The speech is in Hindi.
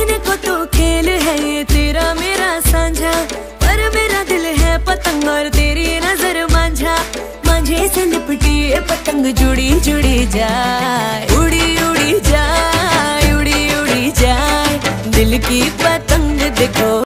देखने को तो खेल है ये तेरा मेरा साझा, पर मेरा दिल है पतंग और तेरी नजर मांझा। मांझे से लिपटी ये पतंग जुड़ी जुड़ी जाए, उड़ी उड़ी जाए, उड़ी उड़ी जाए दिल की